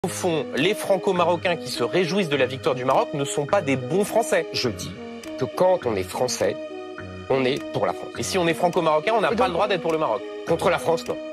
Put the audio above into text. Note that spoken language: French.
Au fond, les Franco-Marocains qui se réjouissent de la victoire du Maroc ne sont pas des bons Français. Je dis que quand on est Français, on est pour la France. Et si on est Franco-Marocain, on n'a pas le droit d'être pour le Maroc. Contre la France, non.